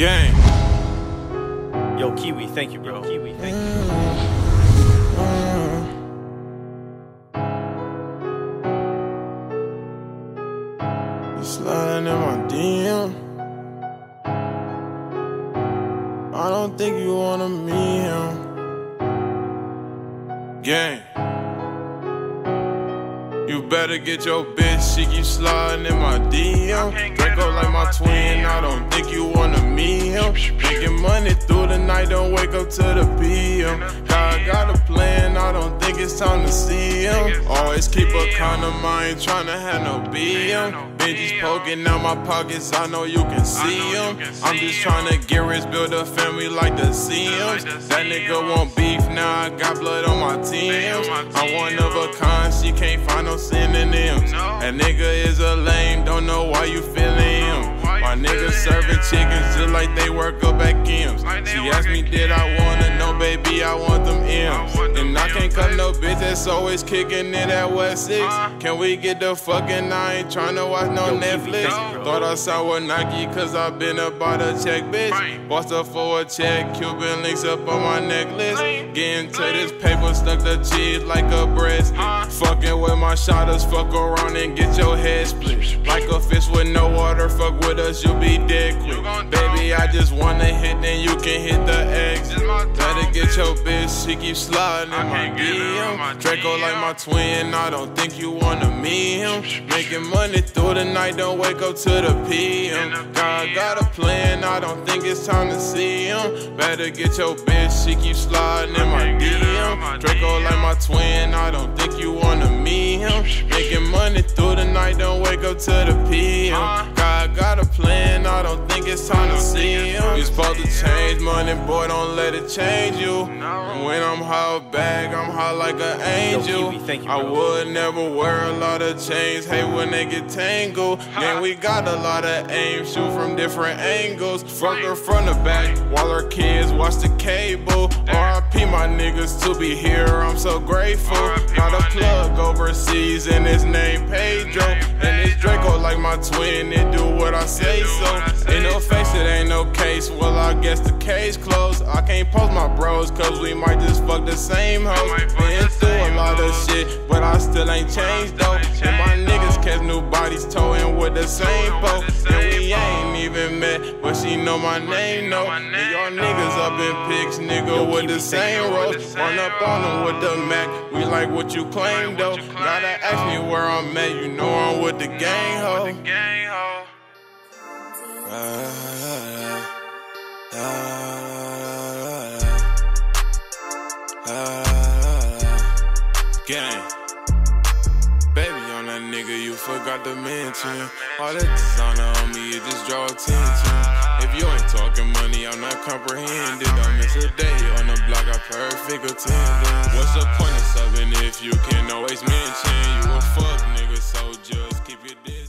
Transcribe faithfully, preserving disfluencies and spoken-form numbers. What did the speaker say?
Gang. Yo, Kiwi, thank you, bro. Yo, Kiwi, thank you. You sliding in my D M. I don't think you wanna meet him. Gang. You better get your bitch, she keep sliding in my D M. Draco like my twin, I don't think you wanna meet him. Making money through the night, don't wake up to the P M. God got a plan, I don't think it's time to see him. Always keep a condom, I ain't tryna have no B M. Benji's poking out my pockets, I know you can see him. I'm just tryna get rich, build a family like the C Ms. That nigga want beef, now I got blood on my T Ms. I'm one of a kind, she can't find no synonyms. That nigga is a lame, don't know why you feeling him. My niggas serving chickens just like they work up at Kim's. She asked me did I wanna know, baby, I want them M's. And I can't cut no bitch that's always kicking it at West six. Can we get the fucking, I ain't tryna watch no Netflix. Thought I saw with Nike cause I been about a check, bitch. Bought up for a check, Cuban links up on my necklace. Getting to this paper, stuck the cheese like a breast. Fucking with my shotters, fuck around and get your head split. Like a fish with no water, fuck with us, you'll be dead quick. Baby, I just wanna hit, then you can hit the exit. Better get your bitch, she keep sliding in my D M. Draco like my twin, I don't think you wanna meet him. Making money through the night, don't wake up to the P M. God got a plan, I don't think it's time to see him. Better get your bitch, she keep sliding in my D M. Draco like my twin, I don't think you wanna meet him. Making money through the night, don't wake up to the P M. God got a plan, I don't think it's time to see him. You supposed to change money, boy, don't let it change you. And when I'm hot back, I'm hot like an angel. I would never wear a lot of chains, hate when they get tangled. Then we got a lot of aim, shoot from different angles. Fuck her from the back, while her kids watch the cable. R I P my niggas to be here, I'm so grateful. Got a plug overseas and his name Pedro. And it's Draco like my twin, it do what I say so. Ain't no face, it ain't no case, well I guess the case closed. I can't post my bros cause we might just fuck the same hoes. Been through a lot of shit, but I still ain't changed though. And my niggas catch new bodies towing with the same boat. And we ain't even met, but she know my name though. And y'all niggas up in pics, nigga, with the same roles. Run up on them with the Mac, we like what you claim though. Gotta ask me where I'm at, you know I'm with the gang ho. Uh, uh, uh, uh, uh, gang. Baby on that nigga, you forgot to mention. All that designer on me, it just draw attention. If you ain't talking money, I'm not comprehended. Don't miss a day on the block, I perfect attendance. What's the point of subbing if you can always mention? You a fuck nigga, so just keep your dick.